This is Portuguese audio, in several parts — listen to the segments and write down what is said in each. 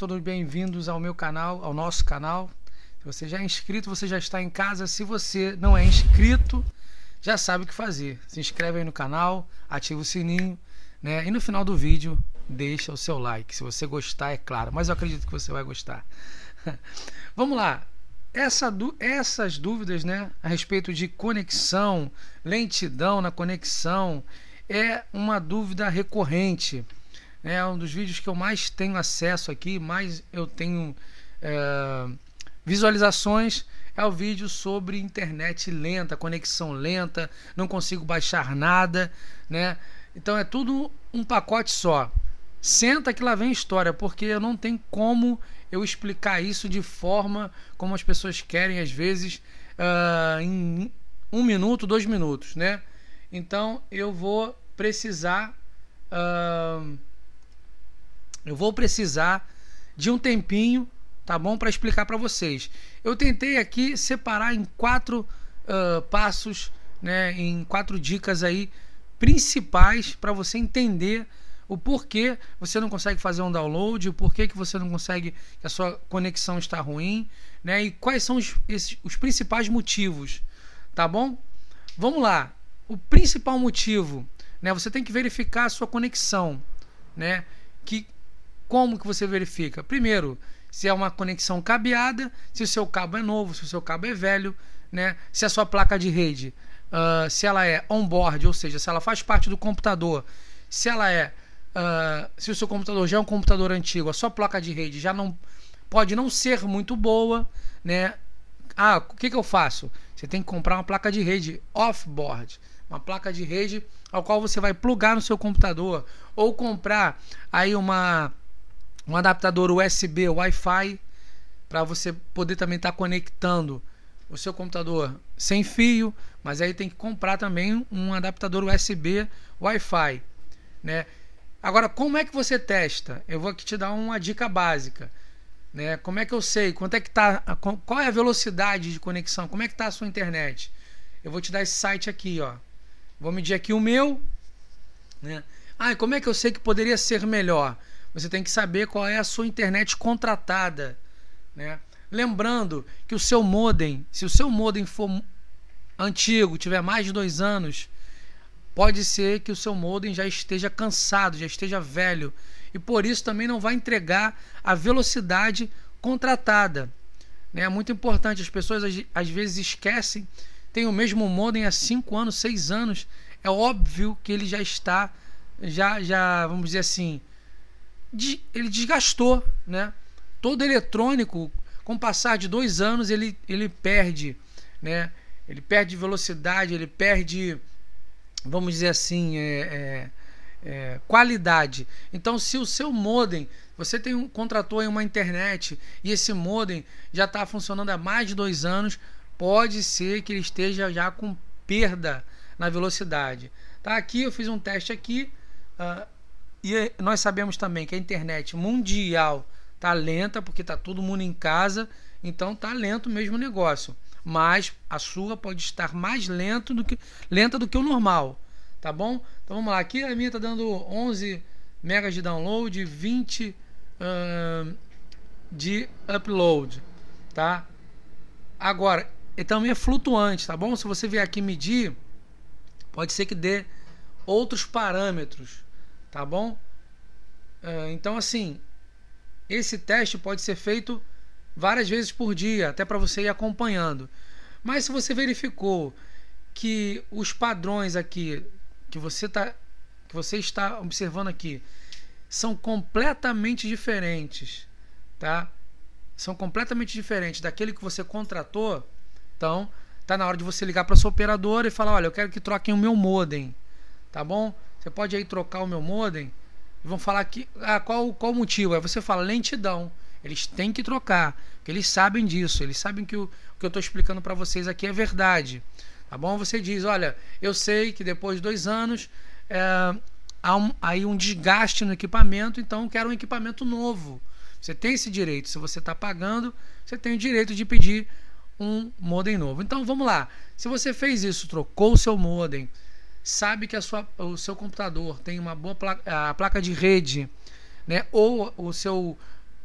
todos bem-vindos ao meu canal, ao nosso canal. Se você já é inscrito, você já está em casa. Se você não é inscrito, já sabe o que fazer. Se inscreve aí no canal, ativa o sininho, né? E no final do vídeo, deixa o seu like. Se você gostar, é claro. Mas eu acredito que você vai gostar. Vamos lá. Essas dúvidas, né, a respeito de conexão, lentidão na conexão, é uma dúvida recorrente. É um dos vídeos que eu mais tenho acesso aqui, mais eu tenho visualizações, é o vídeo sobre internet lenta, conexão lenta, não consigo baixar nada, né? Então é tudo um pacote só. Senta que lá vem história, porque eu não tenho como eu explicar isso de forma como as pessoas querem, às vezes, em 1 minuto, 2 minutos, né? Então eu vou precisar de um tempinho, tá bom, para explicar para vocês. Eu tentei aqui separar em 4 passos, né, em 4 dicas aí principais para você entender o porquê você não consegue fazer um download, o porquê que você não consegue, que a sua conexão está ruim, né, e quais são os principais motivos, tá bom? Vamos lá. O principal motivo, né, você tem que verificar a sua conexão, né? Como que você verifica? Primeiro, se é uma conexão cabeada, se o seu cabo é novo, se o seu cabo é velho, né? Se a sua placa de rede, se ela é on-board, ou seja, se ela faz parte do computador, se ela é, se o seu computador já é um computador antigo, a sua placa de rede já não pode não ser muito boa, né? O que eu faço? Você tem que comprar uma placa de rede off-board, uma placa de rede ao qual você vai plugar no seu computador, ou comprar aí um adaptador USB Wi-Fi para você poder também estar conectando o seu computador sem fio, mas aí tem que comprar também um adaptador USB Wi-Fi, né? Agora, como é que você testa? Eu vou aqui te dar uma dica básica, né? Como é que eu sei quanto é que tá, qual é a velocidade de conexão, como é que tá a sua internet? Eu vou te dar esse site aqui, ó. Vou medir aqui o meu, né? E como é que eu sei que poderia ser melhor? Você tem que saber qual é a sua internet contratada, né? Lembrando que o seu modem, se o seu modem for antigo, tiver mais de 2 anos, pode ser que o seu modem já esteja cansado, já esteja velho, e por isso também não vai entregar a velocidade contratada, né? É muito importante, as pessoas às vezes esquecem, tem o mesmo modem há 5 anos, 6 anos, é óbvio que ele já está, vamos dizer assim, ele desgastou, né? Todo eletrônico, com o passar de 2 anos, ele perde, né? Ele perde velocidade, ele perde, vamos dizer assim, qualidade. Então, se o seu modem, você contratou aí uma internet e esse modem já está funcionando há mais de 2 anos, pode ser que ele esteja já com perda na velocidade. Tá? Aqui eu fiz um teste aqui, e nós sabemos também que a internet mundial tá lenta, porque tá todo mundo em casa, então tá lento mesmo o negócio. Mas a sua pode estar mais lenta do que o normal, tá bom? Então vamos lá, aqui a minha tá dando 11 megas de download, 20 de upload, tá? Agora, ele também é flutuante, tá bom? Se você vier aqui medir, pode ser que dê outros parâmetros, tá bom? Então assim, esse teste pode ser feito várias vezes por dia, até para você ir acompanhando. Mas se você verificou que os padrões aqui que você está observando aqui são completamente diferentes, tá? São completamente diferentes daquele que você contratou, então tá na hora de você ligar para sua operadora e falar: olha, eu quero que troquem o meu modem, tá bom? Você pode aí trocar o meu modem. E vão falar que qual o motivo? Aí você fala: lentidão. Eles têm que trocar, porque eles sabem disso, eles sabem que o que eu estou explicando para vocês aqui é verdade, tá bom? Você diz: olha, eu sei que depois de 2 anos há aí um desgaste no equipamento, então eu quero um equipamento novo. Você tem esse direito, se você está pagando, você tem o direito de pedir um modem novo. Então vamos lá, se você fez isso, trocou o seu modem, sabe que o seu computador tem uma boa placa de rede, né? Ou o seu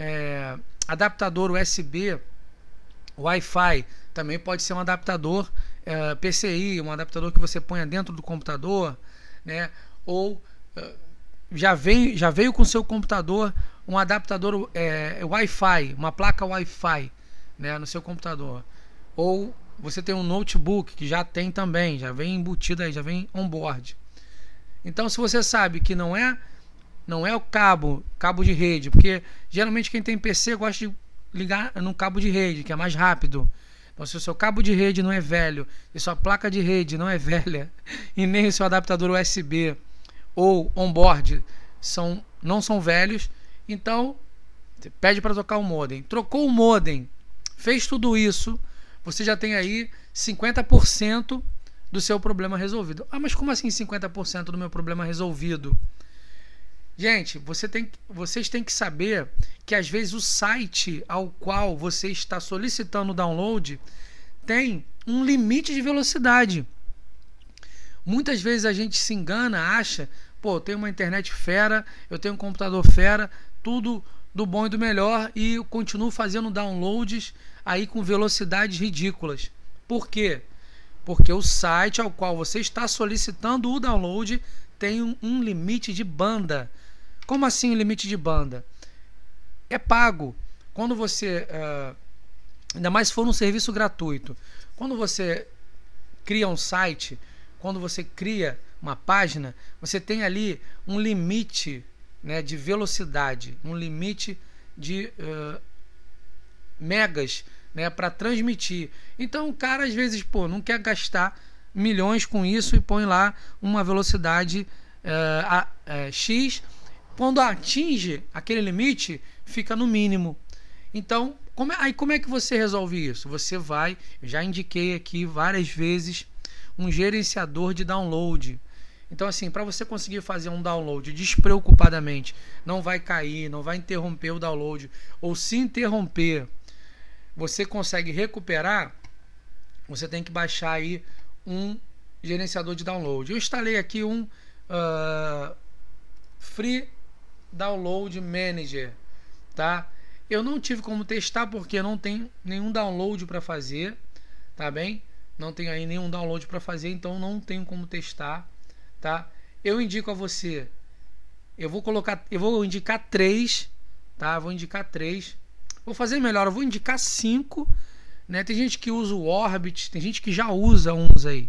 adaptador USB Wi-Fi, também pode ser um adaptador PCI, um adaptador que você ponha dentro do computador, né? Ou já veio com o seu computador um adaptador Wi-Fi, uma placa Wi-Fi, né, no seu computador. Ou você tem um notebook que já tem também, já vem embutido aí, já vem on-board. Então, se você sabe que não é o cabo de rede, porque geralmente quem tem PC gosta de ligar no cabo de rede, que é mais rápido. Então, se o seu cabo de rede não é velho, e sua placa de rede não é velha, e nem o seu adaptador USB ou on-board não são velhos, então você pede para trocar o modem. Trocou o modem, fez tudo isso, você já tem aí 50% do seu problema resolvido. Ah, mas como assim 50% do meu problema resolvido? Gente, vocês têm que saber que às vezes o site ao qual você está solicitando o download tem um limite de velocidade. Muitas vezes a gente se engana, acha, pô, eu tenho uma internet fera, eu tenho um computador fera, tudo do bom e do melhor, e eu continuo fazendo downloads aí com velocidades ridículas. Por quê? Porque o site ao qual você está solicitando o download tem um limite de banda. Como assim o limite de banda? É pago. Quando você, ainda mais se for um serviço gratuito, quando você cria um site, quando você cria uma página, você tem ali um limite, né, de velocidade, um limite de megas, né, para transmitir. Então o cara às vezes não quer gastar milhões com isso e põe lá uma velocidade X. Quando atinge aquele limite, fica no mínimo. Então, como é que você resolve isso? Você vai, eu já indiquei aqui várias vezes, um gerenciador de download. Então, assim, para você conseguir fazer um download despreocupadamente, não vai cair, não vai interromper o download, ou se interromper, você consegue recuperar, você tem que baixar aí um gerenciador de download. Eu instalei aqui um Free Download Manager, tá? Eu não tive como testar porque não tem nenhum download para fazer, tá bem? Não tem aí nenhum download para fazer, então não tenho como testar, tá? Eu indico a você, eu vou indicar 3, tá? Vou indicar 3. Vou fazer melhor, eu vou indicar 5, né? Tem gente que usa o Orbit, tem gente que já usa uns aí.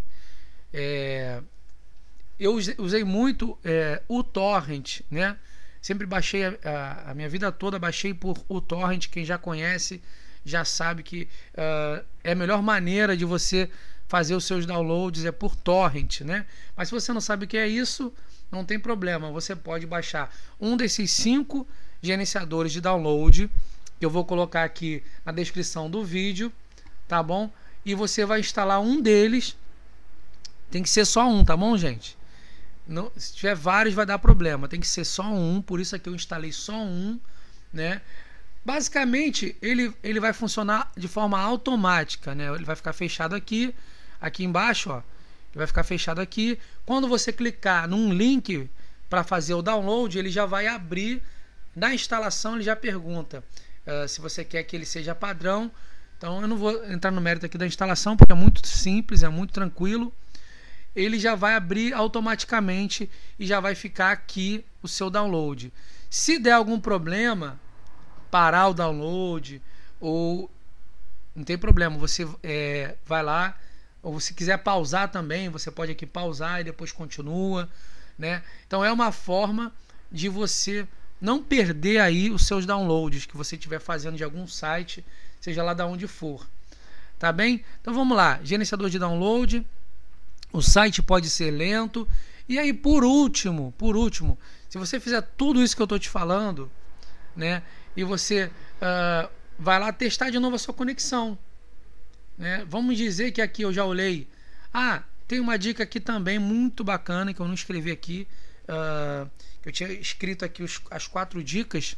Eu usei muito o Torrent, né? Sempre baixei a minha vida toda, baixei por o Torrent. Quem já conhece já sabe que é a melhor maneira de você fazer os seus downloads é por Torrent, né? Mas se você não sabe o que é isso, não tem problema, você pode baixar um desses 5 gerenciadores de download que eu vou colocar aqui na descrição do vídeo, tá bom? E você vai instalar um deles. Tem que ser só um, tá bom, gente? Não, se tiver vários vai dar problema, tem que ser só um, por isso aqui eu instalei só um, né? Basicamente ele vai funcionar de forma automática, né? Ele vai ficar fechado aqui embaixo, ó. Ele vai ficar fechado aqui. Quando você clicar num link para fazer o download, ele já vai abrir. Na instalação ele já pergunta se você quer que ele seja padrão. Então eu não vou entrar no mérito aqui da instalação porque é muito simples, é muito tranquilo. Ele já vai abrir automaticamente e já vai ficar aqui o seu download. Se der algum problema, parar o download, ou não tem problema, você vai lá, ou se quiser pausar também, você pode aqui pausar e depois continua, né? Então é uma forma de você não perder aí os seus downloads que você estiver fazendo de algum site, seja lá de onde for, tá bem? Então vamos lá, gerenciador de download. O site pode ser lento. E aí, por último, se você fizer tudo isso que eu estou te falando, né, e você vai lá testar de novo a sua conexão, né? Vamos dizer que aqui eu já olhei. Tem uma dica aqui também muito bacana que eu não escrevi aqui. Que eu tinha escrito aqui as 4 dicas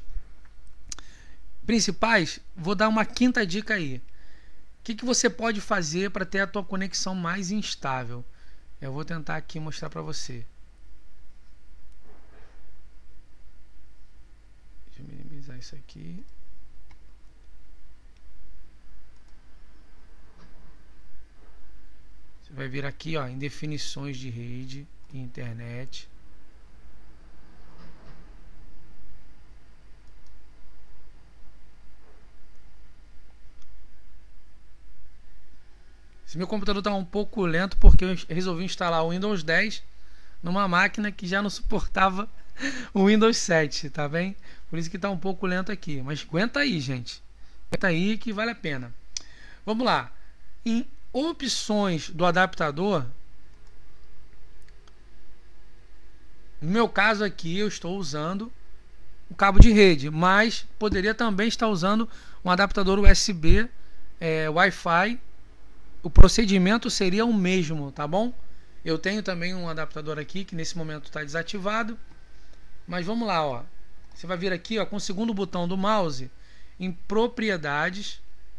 principais. Vou dar uma 5ª dica aí. O que você pode fazer para ter a tua conexão mais instável? Eu vou tentar aqui mostrar para você. Deixa eu minimizar isso aqui. vai vir aqui, ó, em definições de rede e internet. Esse meu computador está um pouco lento porque eu resolvi instalar o Windows 10 numa máquina que já não suportava o Windows 7, tá bem? Por isso que está um pouco lento aqui. Mas aguenta aí, gente. Aguenta aí que vale a pena. Vamos lá. Em opções do adaptador, no meu caso aqui eu estou usando o cabo de rede, mas poderia também estar usando um adaptador USB Wi-Fi. O procedimento seria o mesmo, tá bom? Eu tenho também um adaptador aqui que nesse momento está desativado, mas vamos lá, ó. Você vai vir aqui, ó, com o segundo botão do mouse em propriedades.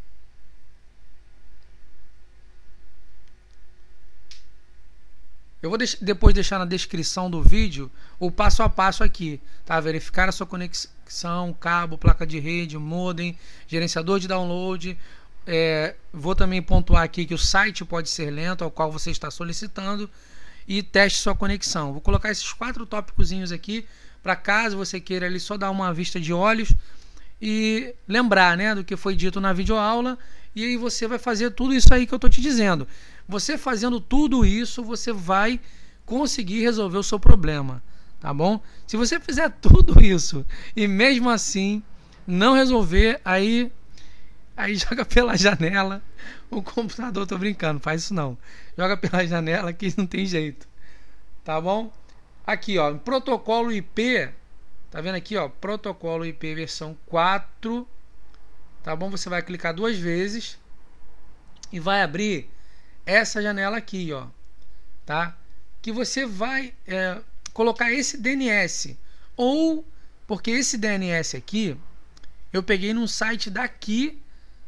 Eu vou depois deixar na descrição do vídeo o passo a passo aqui, tá? Verificar a sua conexão, cabo, placa de rede, modem, gerenciador de download. Vou também pontuar aqui que o site pode ser lento, ao qual você está solicitando, e teste sua conexão. Vou colocar esses 4 tópicozinhos aqui para caso você queira ali só dar uma vista de olhos e lembrar, né, do que foi dito na videoaula, e aí você vai fazer tudo isso aí que eu estou te dizendo. Você fazendo tudo isso, você vai conseguir resolver o seu problema, tá bom? Se você fizer tudo isso e mesmo assim não resolver, aí joga pela janela o computador. Tô brincando, faz isso não. Joga pela janela que não tem jeito, tá bom? Aqui, ó, protocolo IP, tá vendo aqui, ó, protocolo IP versão 4, tá bom? Você vai clicar 2 vezes e vai abrir essa janela aqui, ó, tá? Que você vai colocar esse DNS, ou porque esse DNS aqui eu peguei num site daqui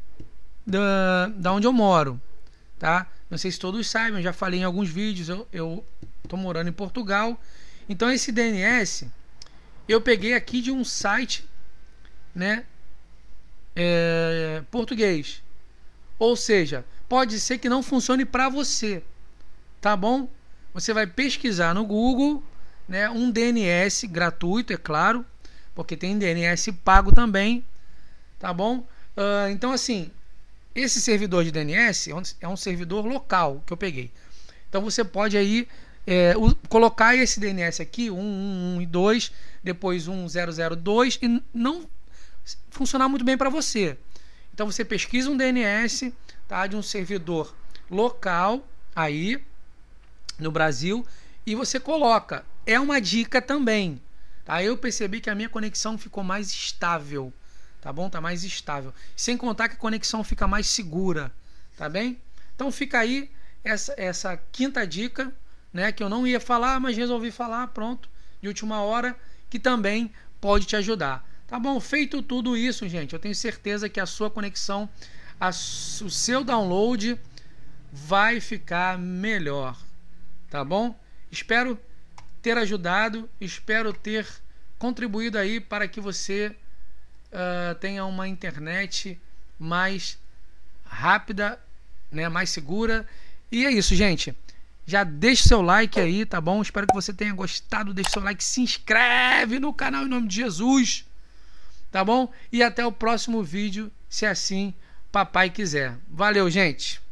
da onde eu moro, tá? Não sei se todos sabem, eu já falei em alguns vídeos, eu tô morando em Portugal. Então esse DNS eu peguei aqui de um site, né, português. Ou seja, pode ser que não funcione para você, tá bom? Você vai pesquisar no Google, né, um DNS gratuito, é claro, porque tem DNS pago também, tá bom? Então assim, esse servidor de DNS é um servidor local que eu peguei. Então você pode aí colocar esse DNS aqui, 112, depois 1002, e não funcionar muito bem para você. Então você pesquisa um DNS, tá, de um servidor local aí no Brasil e você coloca. É uma dica também, tá? Eu percebi que a minha conexão ficou mais estável, tá bom? Tá mais estável. Sem contar que a conexão fica mais segura, tá bem? Então fica aí essa quinta dica, né, que eu não ia falar, mas resolvi falar, pronto, de última hora, que também pode te ajudar. Tá bom? Feito tudo isso, gente, eu tenho certeza que a sua conexão, o seu download vai ficar melhor, tá bom? Espero ter ajudado, espero ter contribuído aí para que você tenha uma internet mais rápida, né, mais segura. E é isso, gente. Já deixa seu like aí, tá bom? Espero que você tenha gostado. Deixa seu like, se inscreve no canal em nome de Jesus, tá bom? E até o próximo vídeo, se assim papai quiser. Valeu, gente!